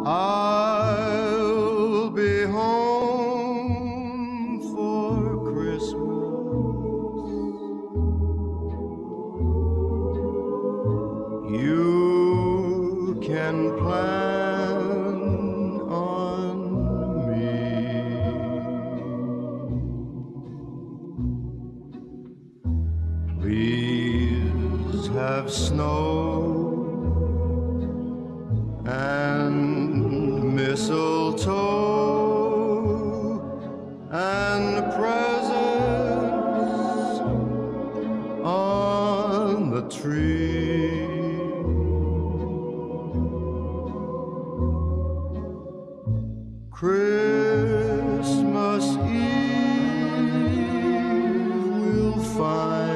I'll be home for Christmas. You can plan on me. Please have snow and mistletoe and presents on the tree. Christmas Eve we'll find